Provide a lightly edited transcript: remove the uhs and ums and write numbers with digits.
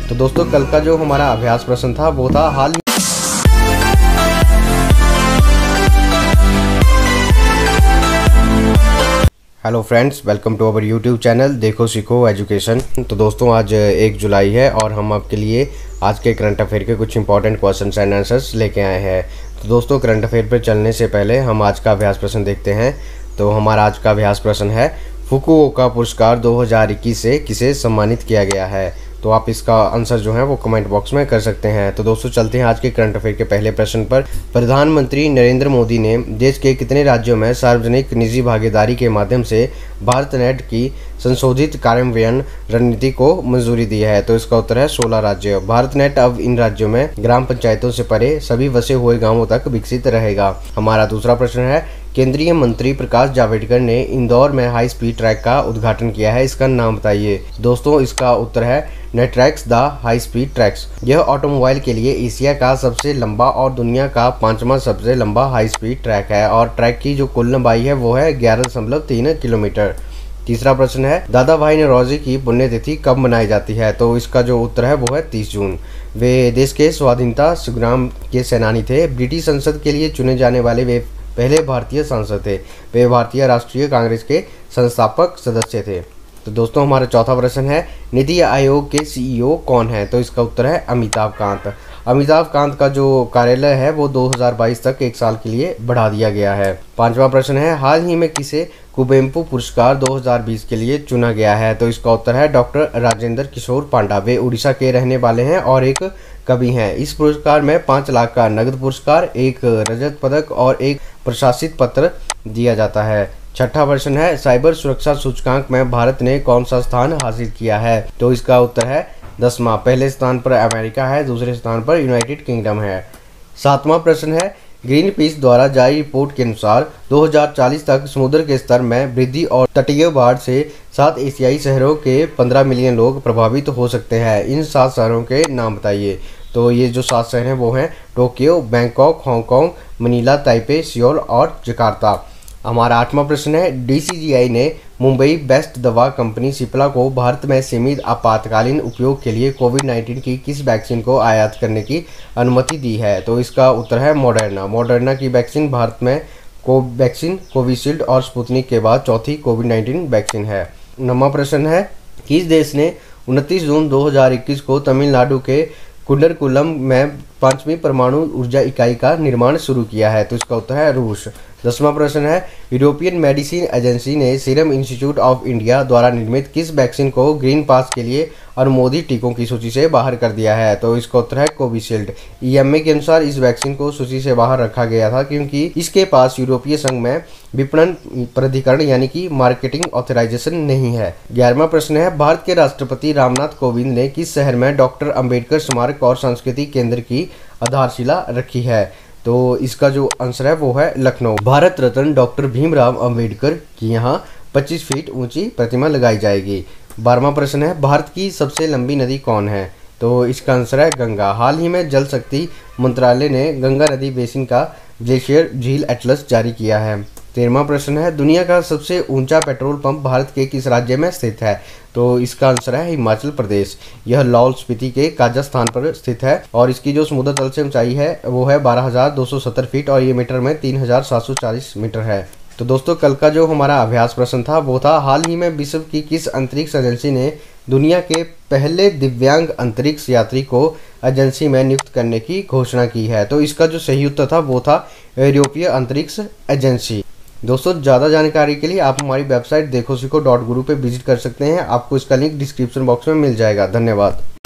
तो दोस्तों कल का जो हमारा अभ्यास प्रश्न था वो था हाल ही hello friends, welcome to our YouTube channel देखो सीखो एजुकेशन। तो दोस्तों आज 1 जुलाई है और हम आपके लिए आज के करंट अफेयर के कुछ इंपॉर्टेंट क्वेश्चंस एंड आंसर्स लेके आए हैं। तो दोस्तों करंट अफेयर पर चलने से पहले हम आज का अभ्यास प्रश्न देखते हैं। तो हमारा आज का अभ्यास प्रश्न है, फुकुओका पुरस्कार 2021 से किसे सम्मानित किया गया है। तो आप इसका आंसर जो है वो कमेंट बॉक्स में कर सकते हैं। तो दोस्तों चलते हैं आज के करंट अफेयर के पहले प्रश्न पर। प्रधानमंत्री नरेंद्र मोदी ने देश के कितने राज्यों में सार्वजनिक निजी भागीदारी के माध्यम से भारत नेट की संशोधित कार्यान्वयन रणनीति को मंजूरी दी है। तो इसका उत्तर है 16 राज्य। भारत नेट अब इन राज्यों में ग्राम पंचायतों से परे सभी वसे हुए गाँवों तक विकसित रहेगा। हमारा दूसरा प्रश्न है, केंद्रीय मंत्री प्रकाश जावड़ेकर ने इंदौर में हाई स्पीड ट्रैक का उद्घाटन किया है, इसका नाम बताइए। दोस्तों इसका उत्तर है NATRAX the high speed tracks. यह ऑटोमोबाइल के लिए एशिया का सबसे लंबा और दुनिया का 5वां सबसे लंबा हाई स्पीड ट्रैक है और ट्रैक की जो कुल लंबाई है वो है 11.3 किलोमीटर। तीसरा प्रश्न है, दादा भाई नौरोजी की पुण्यतिथि कब मनाई जाती है। तो इसका जो उत्तर है वो है 30 जून। वे देश के स्वाधीनता संग्राम के सेनानी थे। ब्रिटिश संसद के लिए चुने जाने वाले वे पहले भारतीय सांसद थे। वे भारतीय राष्ट्रीय कांग्रेस के संस्थापक सदस्य थे। तो दोस्तों हमारा चौथा प्रश्न है, नीति आयोग के सीईओ कौन है। तो इसका उत्तर है अमिताभ कांत। अमिताभ कांत का जो कार्यालय है वो 2022 तक 1 साल के लिए बढ़ा दिया गया है। पांचवा प्रश्न है, हाल ही में किसे कुवेम्पु पुरस्कार 2020 के लिए चुना गया है। तो इसका उत्तर है डॉक्टर राजेंद्र किशोर पांडा। वे उड़ीसा के रहने वाले हैं और एक कवि हैं। इस पुरस्कार में 5 लाख का नगद पुरस्कार, 1 रजत पदक और 1 प्रशासित पत्र दिया जाता है। छठा प्रश्न है, साइबर सुरक्षा सूचकांक में भारत ने कौन सा स्थान हासिल किया है। तो इसका उत्तर है 10वां। पहले स्थान पर अमेरिका है, दूसरे स्थान पर यूनाइटेड किंगडम है। 7वां प्रश्न है, ग्रीन पीस द्वारा जारी रिपोर्ट के अनुसार 2040 तक समुद्र के स्तर में वृद्धि और तटीय बाढ़ से 7 एशियाई शहरों के 15 मिलियन लोग प्रभावित हो सकते हैं। इन 7 शहरों के नाम बताइए। तो ये जो 7 शहर हैं वो हैं Tokyo, Bangkok, Hong Kong, Manila, Taipei, Seoul और जकार्ता। हमारा 8वां प्रश्न है, डीसीजीआई ने मुंबई बेस्ट दवा कंपनी सिप्ला को भारत में सीमित आपातकालीन उपयोग के लिए कोविड-19 की किस वैक्सीन को आयात करने की अनुमति दी है। तो इसका उत्तर है मॉडर्ना। मॉडर्ना की वैक्सीन भारत में कोवैक्सीन, कोविशील्ड और स्पुतनिक के बाद चौथी कोविड-19 वैक्सीन है। 9वां प्रश्न है, किस देश ने 29 जून 2021 को तमिलनाडु के कुंडरकुलम में 5वीं परमाणु ऊर्जा इकाई का निर्माण शुरू किया है। तो इसका उत्तर है रूस। 10वां प्रश्न है, यूरोपियन मेडिसिन एजेंसी ने सीरम इंस्टीट्यूट ऑफ इंडिया द्वारा निर्मित किस वैक्सीन को ग्रीन पास के लिए अनुमोदित टीकों की सूची से बाहर कर दिया है। तो इसका उत्तर है कोविशील्ड। ईएमए के अनुसार इस वैक्सीन को सूची से बाहर रखा गया था क्योंकि इसके पास यूरोपीय संघ में विपणन प्राधिकरण यानी कि मार्केटिंग ऑथराइजेशन नहीं है। 11वां प्रश्न है, भारत के राष्ट्रपति रामनाथ कोविंद ने किस शहर में डॉक्टर अंबेडकर स्मारक और सांस्कृतिक केंद्र की आधारशिला रखी है। तो इसका जो आंसर है वो है लखनऊ। भारत रत्न डॉक्टर भीमराव अंबेडकर की यहाँ 25 फीट ऊंची प्रतिमा लगाई जाएगी। 12वां प्रश्न है, भारत की सबसे लंबी नदी कौन है। तो इसका आंसर है गंगा। हाल ही में जल शक्ति मंत्रालय ने गंगा नदी बेसिन का ग्लेशियर झील एटलस जारी किया है। 13वां प्रश्न है, दुनिया का सबसे ऊंचा पेट्रोल पंप भारत के किस राज्य में स्थित है। तो इसका आंसर है हिमाचल प्रदेश। यह लाहौल स्पीति के काजा स्थान पर स्थित है और इसकी जो समुद्र तल से ऊंचाई है वो है 12,270 फीट और ये मीटर में 3,740 मीटर है। तो दोस्तों कल का जो हमारा अभ्यास प्रश्न था वो था, हाल ही में विश्व की किस अंतरिक्ष एजेंसी ने दुनिया के पहले दिव्यांग अंतरिक्ष यात्री को एजेंसी में नियुक्त करने की घोषणा की है। तो इसका जो सही उत्तर था वो था यूरोपीय अंतरिक्ष एजेंसी। दोस्तों ज़्यादा जानकारी के लिए आप हमारी वेबसाइट देखो सीखो .guru पे विजिट कर सकते हैं। आपको इसका लिंक डिस्क्रिप्शन बॉक्स में मिल जाएगा। धन्यवाद।